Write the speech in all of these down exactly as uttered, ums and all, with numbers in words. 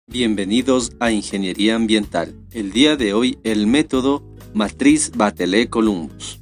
Bienvenidos a Ingeniería Ambiental. El día de hoy el método Matriz Batelé-Columbus.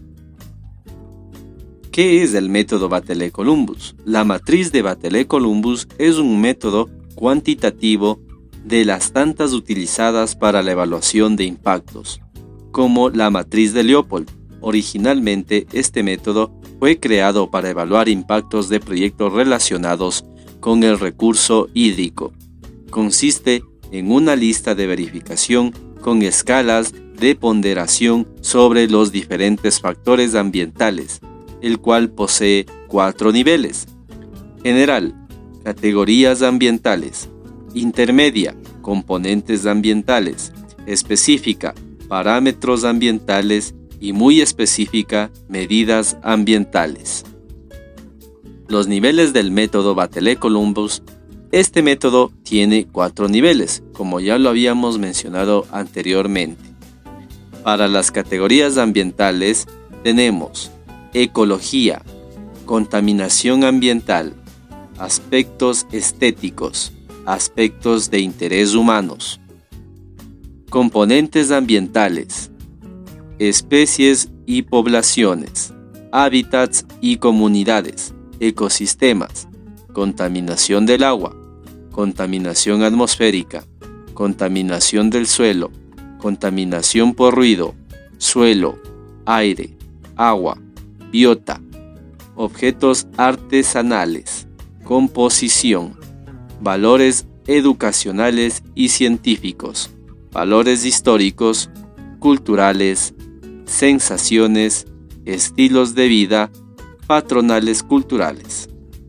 ¿Qué es el método Batelé-Columbus? La matriz de Batelé-Columbus es un método cuantitativo de las tantas utilizadas para la evaluación de impactos, como la matriz de Leopold. Originalmente este método fue creado para evaluar impactos de proyectos relacionados con el recurso hídrico. Consiste en una lista de verificación con escalas de ponderación sobre los diferentes factores ambientales, el cual posee cuatro niveles: general, categorías ambientales; intermedia, componentes ambientales; específica, parámetros ambientales; y muy específica, medidas ambientales. Los niveles del método Batelé-Columbus. Este método tiene cuatro niveles, como ya lo habíamos mencionado anteriormente. Para las categorías ambientales tenemos ecología, contaminación ambiental, aspectos estéticos, aspectos de interés humanos. Componentes ambientales: especies y poblaciones, hábitats y comunidades, ecosistemas, contaminación del agua, contaminación atmosférica, contaminación del suelo, contaminación por ruido, suelo, aire, agua, biota, objetos artesanales, composición, valores educacionales y científicos, valores históricos, culturales, sensaciones, estilos de vida, patronales culturales.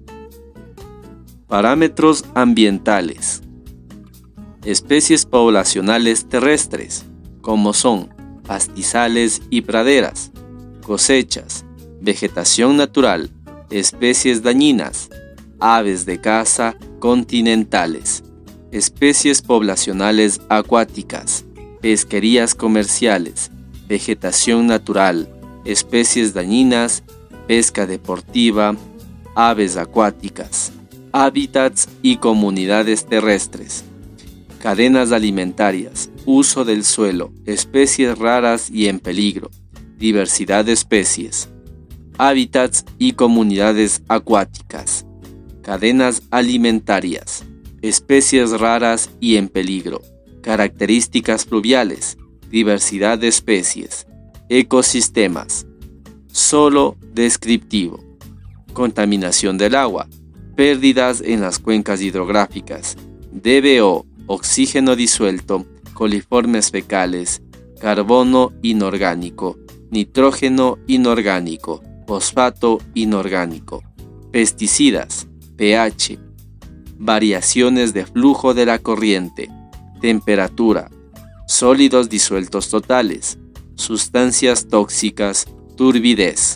Parámetros ambientales: especies poblacionales terrestres, como son pastizales y praderas; cosechas, vegetación natural, especies dañinas, aves de caza continentales; especies poblacionales acuáticas, pesquerías comerciales, vegetación natural, especies dañinas, pesca deportiva, aves acuáticas; hábitats y comunidades terrestres; cadenas alimentarias, uso del suelo, especies raras y en peligro, diversidad de especies; hábitats y comunidades acuáticas; cadenas alimentarias, especies raras y en peligro, características fluviales, diversidad de especies, ecosistemas. Solo descriptivo. Contaminación del agua, pérdidas en las cuencas hidrográficas, D B O, oxígeno disuelto, coliformes fecales, carbono inorgánico, nitrógeno inorgánico, fosfato inorgánico, pesticidas, pH, variaciones de flujo de la corriente, temperatura, sólidos disueltos totales, sustancias tóxicas, turbidez.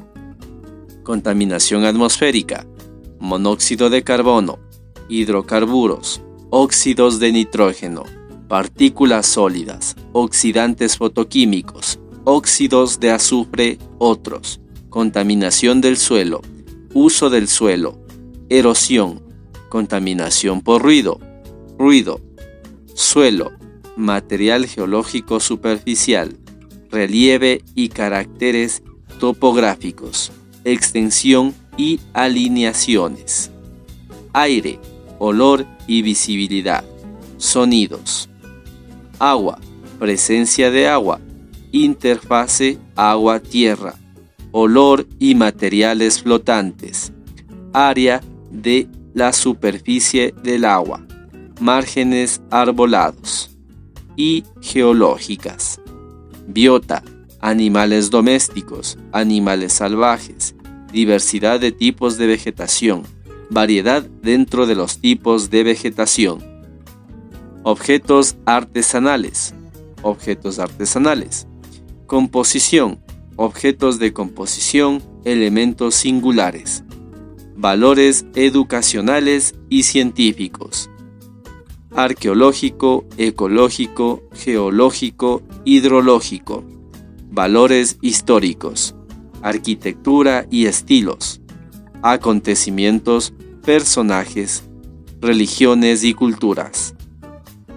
Contaminación atmosférica: monóxido de carbono, hidrocarburos, óxidos de nitrógeno, partículas sólidas, oxidantes fotoquímicos, óxidos de azufre, otros. Contaminación del suelo, uso del suelo, erosión, contaminación por ruido, ruido, suelo, material geológico superficial, relieve y caracteres topográficos, extensión y alineaciones, aire, olor y visibilidad, sonidos, agua, presencia de agua, interfase agua-tierra, olor y materiales flotantes, área de la superficie del agua, márgenes arbolados y geológicas, biota, animales domésticos, animales salvajes, diversidad de tipos de vegetación, variedad dentro de los tipos de vegetación. Objetos artesanales, objetos artesanales. Composición, objetos de composición, elementos singulares. Valores educacionales y científicos. Arqueológico, ecológico, geológico, hidrológico. Valores históricos. Arquitectura y estilos. Acontecimientos, personajes, religiones y culturas.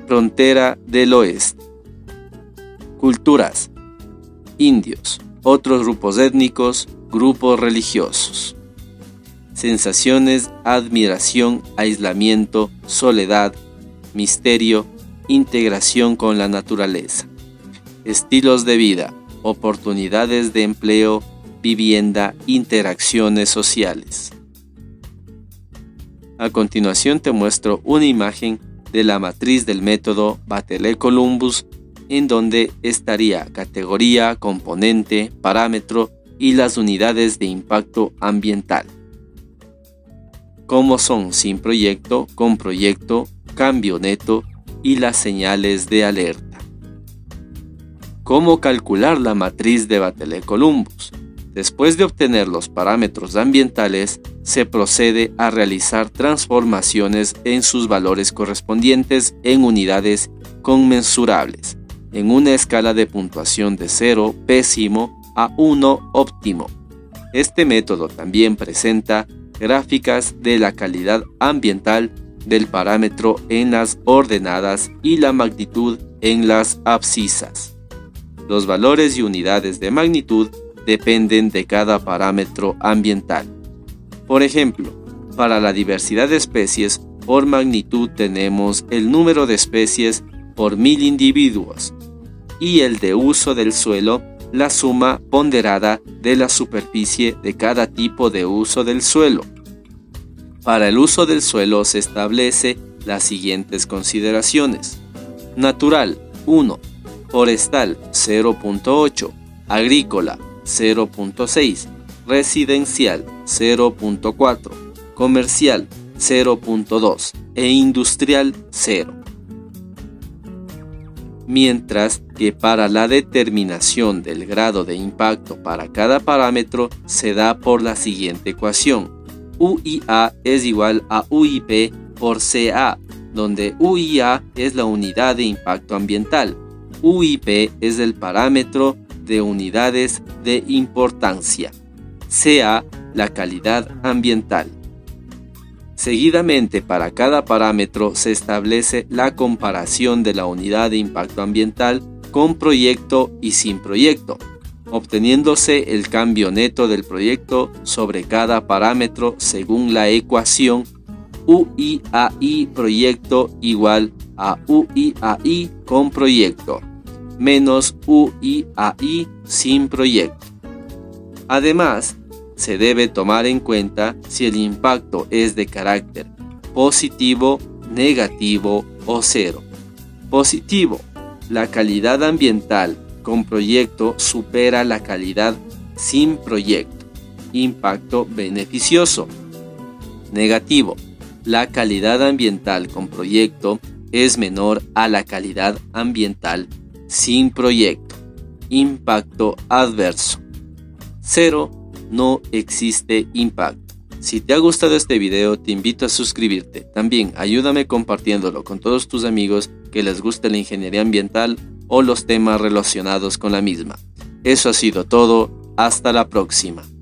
Frontera del oeste. Culturas: indios, otros grupos étnicos, grupos religiosos. Sensaciones: admiración, aislamiento, soledad, misterio, integración con la naturaleza. Estilos de vida: oportunidades de empleo, vivienda, interacciones sociales. A continuación te muestro una imagen de la matriz del método Batelet-Columbus, en donde estaría categoría, componente, parámetro y las unidades de impacto ambiental. Como son sin proyecto, con proyecto, cambio neto y las señales de alerta. ¿Cómo calcular la matriz de Batelet-Columbus? Después de obtener los parámetros ambientales, se procede a realizar transformaciones en sus valores correspondientes en unidades conmensurables, en una escala de puntuación de cero, pésimo, a uno, óptimo. Este método también presenta gráficas de la calidad ambiental del parámetro en las ordenadas y la magnitud en las abscisas. Los valores y unidades de magnitud dependen de cada parámetro ambiental. Por ejemplo, para la diversidad de especies, por magnitud tenemos el número de especies por mil individuos y el de uso del suelo, la suma ponderada de la superficie de cada tipo de uso del suelo. Para el uso del suelo se establece las siguientes consideraciones: natural, uno, forestal, cero punto ocho, agrícola, cero punto seis, residencial, cero punto cuatro, comercial, cero punto dos e industrial, cero. Mientras que para la determinación del grado de impacto para cada parámetro se da por la siguiente ecuación: U I A es igual a U I P por C A, donde U I A es la unidad de impacto ambiental, U I P es el parámetro de unidades de importancia, C A la calidad ambiental. Seguidamente, para cada parámetro se establece la comparación de la unidad de impacto ambiental con proyecto y sin proyecto, obteniéndose el cambio neto del proyecto sobre cada parámetro según la ecuación U I A I proyecto igual a U I A I con proyecto menos U I A I sin proyecto. Además, se debe tomar en cuenta si el impacto es de carácter positivo, negativo o cero. Positivo: la calidad ambiental con proyecto supera la calidad sin proyecto. Impacto beneficioso. Negativo: la calidad ambiental con proyecto es menor a la calidad ambiental sin proyecto. Impacto adverso. Cero: no existe impacto. Si te ha gustado este video, te invito a suscribirte. También ayúdame compartiéndolo con todos tus amigos que les guste la ingeniería ambiental o los temas relacionados con la misma. Eso ha sido todo. Hasta la próxima.